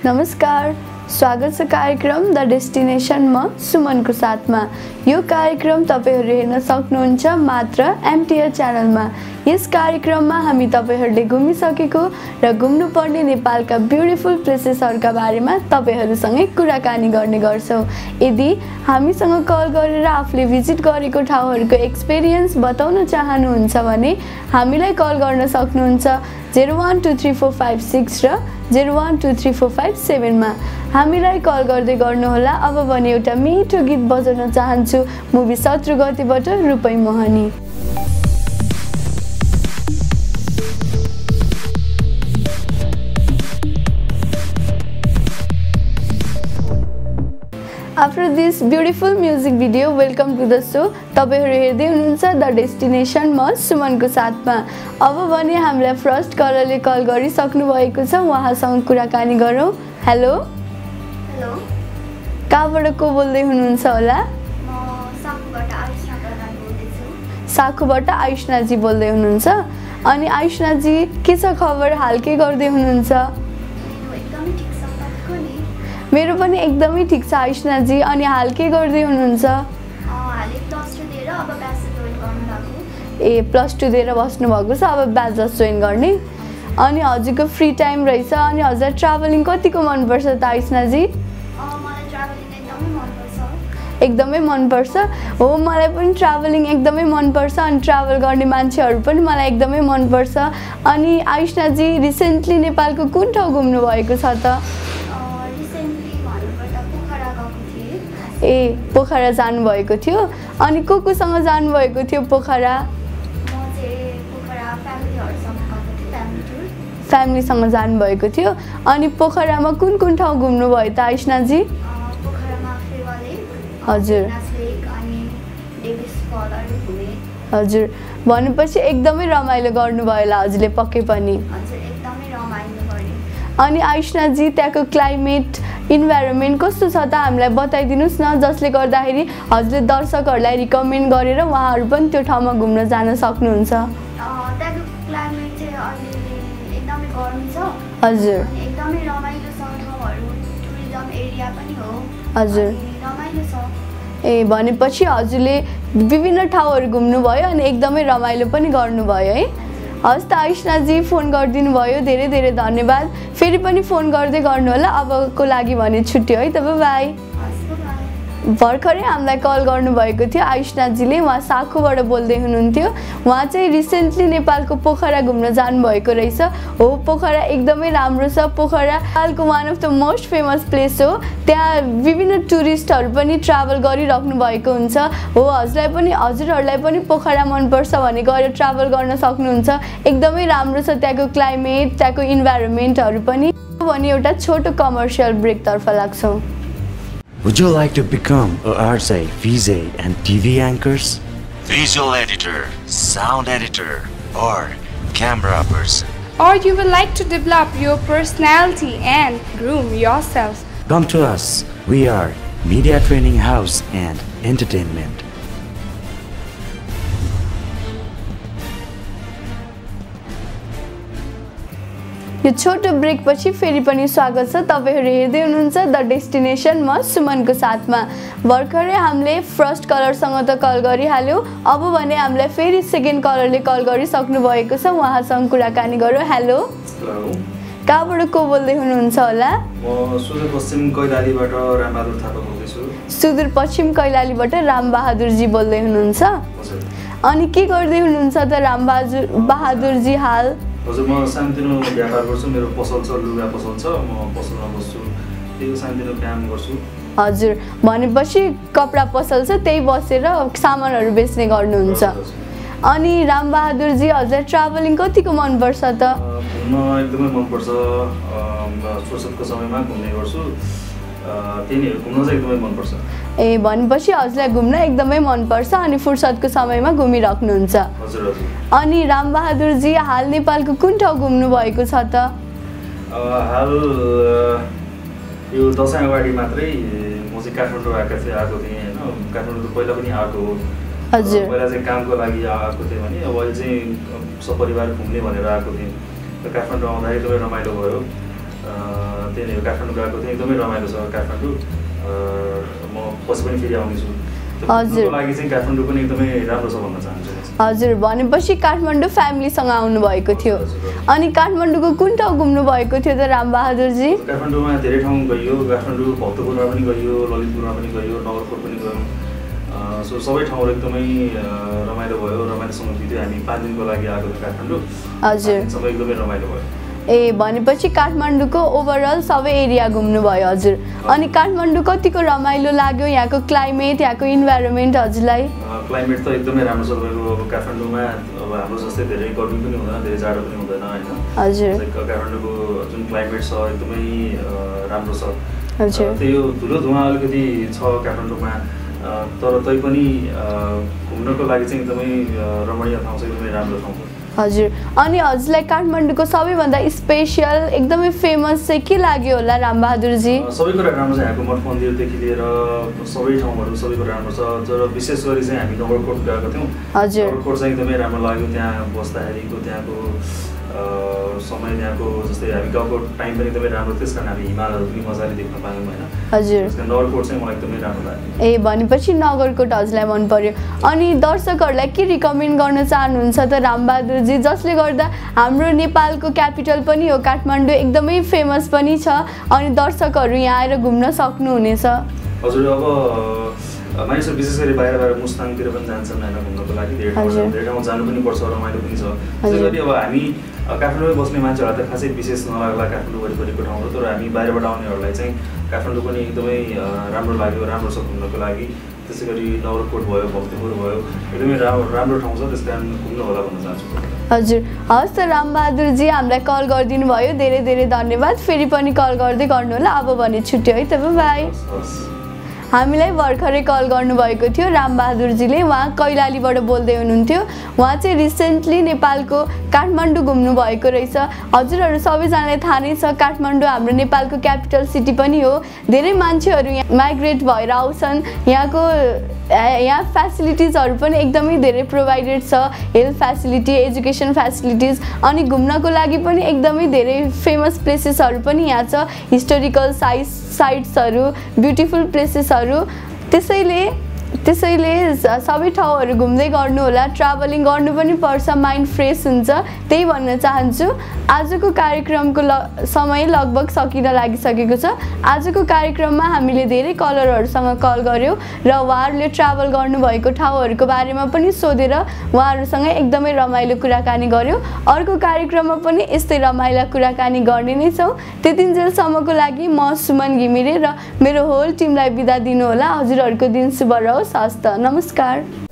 नमस्कार, स्वागत छ कार्यक्रम द डेस्टिनेसन म सुमनको साथमा। यो कार्यक्रम तपाईहरु हेर्न सक्नुहुन्छ मात्र MTH च्यानलमा। यस कार्यक्रममा हामी तपाईहरुले घुमिसकेको र घुम्नुपर्ने नेपालका ब्युटिफुल प्लेसेसहरुका बारेमा तपाईहरुसँगै कुराकानी गर्ने गर्छौं। यदि हामीसँग कल गरेर आफूले भिजिट गरेको ठाउँहरुको एक्सपीरियन्स बताउन चाहनुहुन्छ भने हामीलाई कल गर्न सक्नुहुन्छ 012345 र 012345 मा। हामीलाई कल गर्दै गर्नुहोला। अब भने एउटा मिठो गीत बजाउन चाहन्छु मुभी शत्रु गतिबाट रुपै मोहनी। After this beautiful music video, welcome to the show. तपाईहरु हेर्दै हुनुहुन्छ द डेस्टिनेसन म सुमनको साथमा। अब भने हामीलाई फर्स्ट कलरले कल गरिसक्नु भएको छ, उहाँसँग कुराकानी गरौँ। हेलो हेलो, कहाँबाट को बोल्दै हुनुहुन्छ होला? म साकुबाट आयुष्ना प्रधान बोल्दैछु। साकुबाट आयुष्ना जी बोल्दै हुनुहुन्छ। अनि आयुष्ना जी के छ खबर? हाल के गर्दै हुनुहुन्छ? एकदमै ठीक छ, तपाईको नि? मेरो पनि एकदमै ठीक छ आयुष्ना जी। अनि हाल के गर्दै हुनुहुन्छ? हालै प्लस 2 दिएर अब ब्याचलर जोइन गर्न लाग्यो। ए प्लस 2 दिएर बस्नु भएको छ, अब ब्याचलर जोइन गर्ने। अनि हजुरको फ्री टाइम रहेछ। अनि हजुर ट्राभलिङ कतिको मन पर्छ त आयुष्ना जी? मलाई ट्राभलिङ एकदमै मन पर्छ। एकदमै मन पर्छ। हो, मलाई पनि ट्राभलिङ एकदमै मन पर्छ। अनि ट्राभल गर्ने मान्छेहरु पनि मलाई एकदमै मन पर्छ। अनि आयुष्ना जी रिसेन्टली नेपालको कुन ठाउँ घुम्नु भएको छ त? ए पोखरा जानु भएको थियो। अनि कोसँग जानु भएको थियो पोखरा? फ्यामिलीसँग जानु भएको थियो। अनि पोखरामा कुन कुन ठाउँ घुम्नु भयो त आयुष्ना जी? हजुर हजुर, भनेपछि एकदमै रमाइलो गर्नुभयो होला हजुरले पक्कै पनि। अनि आयुष्ना जी त्यहाँको क्लाइमेट इन्भाइरोमेन्ट कस्तो छ त हामीलाई बताइदिनुस् न, जसले गर्दाखेरि हजुरले दर्शकहरूलाई रिकमेन्ड गरेर उहाँहरू पनि त्यो ठाउँमा घुम्न जान सक्नुहुन्छ। त्यहाँको क्लाइमेट चाहिँ अहिले एकदमै गर्मी छ। हजुर एकदमै रमाइलो छ, ठाउँहरू टुरिज्म एरिया पनि हो। हजुर रमाइलो छ। ए भनेपछि हजुरले विभिन्न ठाउँहरू घुम्नुभयो अनि एकदमै रमाइलो पनि गर्नुभयो है। हस् त आयुष्ना जी, फोन गरिदिनु भयो, धेरै धेरै धन्यवाद। फेरि पनि फोन गर्दै गर्नु होला। अबको लागि भने छुट्यो है त, बाई। भर्खरै हामीलाई कल गर्नुभएको थियो आयुष्ना जीले। उहाँ साकुबाट बोल्दै हुनुहुन्थ्यो। उहाँ चाहिँ रिसेन्टली नेपालको पोखरा घुम्न जानुभएको रहेछ। हो, पोखरा एकदमै राम्रो छ। पोखरा नेपालको one of the most famous place हो। त्यहाँ विभिन्न टुरिस्टहरू पनि ट्राभल गरिराख्नु भएको हुन्छ। हो, हजुरहरूलाई पनि पोखरा मनपर्छ भने गएर ट्राभल गर्न सक्नुहुन्छ। एकदमै राम्रो छ त्यहाँको क्लाइमेट, त्यहाँको इन्भाइरोमेन्टहरू पनि। भने एउटा छोटो कमर्सियल ब्रेकतर्फ लाग्छौँ। Would you like to become a RJ, VJ and TV anchors? Visual editor, sound editor or camera person? Or you would like to develop your personality and groom yourself? Come to us. We are Media Training House and Entertainment. यो छोटो brake पछि फेरि पनि स्वागत छ। तपाईहरु हेर्दै हुनुहुन्छ द डेस्टिनेसन म सुमनको साथमा। भर्खरै हामीले फर्स्ट कलरसँग त कल गरिहाल्यो। अब भने हामीलाई फेरि सेकेन्ड कलरले कल गरिसक्नु भएको छ, उहाँसँग कुराकानी गरौँ। हेलो, कहाँबाट को बोल्दै हुनुहुन्छ होला? म सुदूरपश्चिम कैलालीबाट रामबहादुर थापा बोल्दैछु। सुदूरपश्चिम कैलालीबाट रामबहादुर जी बोल्दै हुनुहुन्छ। अनि के गर्दै हुनुहुन्छ त रामबहादुर जी हाल? हजुर, म सानोतिनो व्यापार गर्छु। मेरो पसल छ, लुगा पसल छ। म पसलमा बस्छु, त्यही सानोतिनो काम गर्छु। हजुर, भनेपछि कपडा पसल छ, त्यही बसेर सामानहरू बेच्ने गर्नुहुन्छ। अनि रामबहादुर जी, हजुर ट्राभलिङ कतिको मन पर्छ त? घुम्न एकदमै मन पर्छ। फुर्सदको समयमा घुम्ने गर्छु। त्यही नै, घुम्न चाहिँ एकदमै मन पर्छ। ए भनेपछि हजुरलाई घुम्न एकदमै मन पर्छ अनि फुर्सदको समयमा घुमिराख्नुहुन्छ। हजुर हजुर। अनि रामबहादुर जी हाल नेपालको कुन ठाउँ घुम्नु भएको छ त? हाल यो दशैं अगाडि मात्रै म चाहिँ काठमाडौँ आएको थिएँ हैन। काठमाडौँ त पहिला पनि आएको हो। हजुर। पहिला चाहिँ कामको लागि आएको थिएँ भने अब अहिले चाहिँ सपरिवार घुम्ने भनेर आएको थिएँ। काठमाडौँ आउँदा एकदमै रमाइलो भयो। त्यही नै काठमाडौँ गएको थिएँ एकदमै रमाइलो छ काठमाडौँ म पछि पनि फेरि आउनेछु हजुर लागि चाहिँ काठमाडौँ पनि एकदमै राम्रो छ भन्न चाहन्छु हजुर भनेपछि काठमाडौँ फ्यामिलीसँग आउनु भएको थियो अनि काठमाडौँको कुन ठाउँ घुम्नु भएको थियो त रामबहादुरजी काठमाडौँमा धेरै ठाउँ गइयो काठमाडौँ भक्तपुरमा पनि गइयो ललितपुरमा पनि गइयो नगरकोट पनि गयौँ सो सबै ठाउँहरू एकदमै रमाइलो भयो रमाइलोसँग बित्यो हामी 5 दिनको लागि आएको थियौँ काठमाडौँ हजुर सबै एकदमै रमाइलो भयो ए भनेपछि काठमाडौँको ओभरअल सबै एरिया घुम्नु भयो हजुर अनि काठमाडौँ कतिको रमाइलो लाग्यो यहाँको क्लाइमेट यहाँको इन्भाइरोमेन्ट हजुरलाई क्लाइमेट त एकदमै राम्रो छ तपाईँको अब काठमाडौँमा अब हाम्रो जस्तै धेरै गर्मी पनि हुँदैन धेरै जाडो पनि हुँदैन होइन हजुर काठमाडौँको जुन क्लाइमेट छ एकदमै राम्रो छ हजुर त्यो धुलो धुवा अलिकति छ काठमाडौँमा तर तैपनि घुम्नको लागि चाहिँ एकदमै रमणीय ठाउँ छ एकदमै राम्रो ठाउँ छ हजुर अनि हजुरलाई काठमाडौँको सबैभन्दा स्पेशल एकदमै फेमस चाहिँ के लाग्यो होला रामबहादुरजी सबै कुरा राम्रो छ यहाँको मठ मन्दिरदेखि लिएर सबै ठाउँहरू सबै कुरा राम्रो छ तर विशेष गरी चाहिँ हामी नगरकोट गएको थियौँ हजुर नगरकोट चाहिँ एकदमै राम्रो लाग्यो त्यहाँ बस्दाखेरिको त्यहाँको समय त्यहाँको जस्तै हामी गाउँको टाइम पनि एकदमै राम्रो त्यस कारण हामी हिमालहरू पनि मजाले देख्न पायौँ होइन हजुर नगरकोट चाहिँ मलाई एकदमै राम्रो लाग्यो ए भनेपछि नगरकोट हजुरलाई मन पर्यो अनि दर्शकहरूलाई के रिकमेन्ड गर्न चाहनुहुन्छ त रामबहादुरजी जसले गर्दा हाम्रो नेपालको क्यापिटल पनि हो काठमाडौँ एकदमै फेमस पनि छ अनि दर्शकहरू यहाँ आएर घुम्न सक्नुहुनेछ हजुर अब मानिसहरू विशेष गरी बाहिर मुस्ताङतिर पनि जान्छन् होइन घुम्नको लागि धेरै ठाउँ जानु पनि पर्छ रमाइलो पनि छ त्यसै गरी अब हामी काठमाडौँमै बस्ने मान्छेहरूलाई त खासै विशेष नलाग्ला काठमाडौँ वरिपरिको ठाउँहरू तर हामी बाहिरबाट आउनेहरूलाई चाहिँ काठमाडौँ पनि एकदमै राम्रो लाग्यो राम्रो छ घुम्नको लागि त्यसै गरी नगरकोट भयो भक्तपुर भयो एकदमै राम्रो ठाउँ छ त्यस कारण घुम्नु होला भन्न चाहन्छु हजुर हस् त रामबहादुरजी हामीलाई कल गरिदिनु भयो धेरै धेरै धन्यवाद फेरि पनि कल गर्दै गर्नु होला अब भने छुट्यो है त बाई हामीलाई भर्खरै कल गर्नुभएको थियो रामबहादुरजीले उहाँ कैलालीबाट बोल्दै हुनुहुन्थ्यो उहाँ चाहिँ रिसेन्टली नेपालको काठमाडौँ घुम्नु भएको रहेछ हजुरहरू सबैजनालाई थाहा नै छ काठमाडौँ हाम्रो नेपालको क्यापिटल सिटी पनि हो धेरै मान्छेहरू यहाँ माइग्रेट भएर आउँछन् यहाँ फेसिलिटिजहरू पनि एकदमै धेरै प्रोभाइडेड छ हेल्थ फेसिलिटी एजुकेसन फेसिलिटिज अनि घुम्नको लागि पनि एकदमै धेरै फेमस प्लेसेसहरू पनि यहाँ छ हिस्टोरिकल साइट्सहरू ब्युटिफुल प्लेसेसहरू त्यसैले सबै ठाउँहरू घुम्दै गर्नु होला ट्राभलिङ गर्नु पनि पर्छ माइन्ड फ्रेस हुन्छ त्यही भन्न चाहन्छु आजको कार्यक्रमको समय लगभग सकिन लागिसकेको छ आजको कार्यक्रममा हामीले धेरै कलरहरूसँग कल गर्यौँ र उहाँहरूले ट्राभल गर्नुभएको ठाउँहरूको बारेमा पनि सोधेर उहाँहरूसँग एकदमै रमाइलो कुराकानी गर्यौँ अर्को कार्यक्रममा पनि यस्तै रमाइला कुराकानी गर्ने नै छौँ त्यतिन्जेलसम्मको लागि म सुमन घिमिरे र मेरो होल टिमलाई बिदा दिनु होला हजुरहरूको दिन शुभ रहोस् हस्त नमस्कार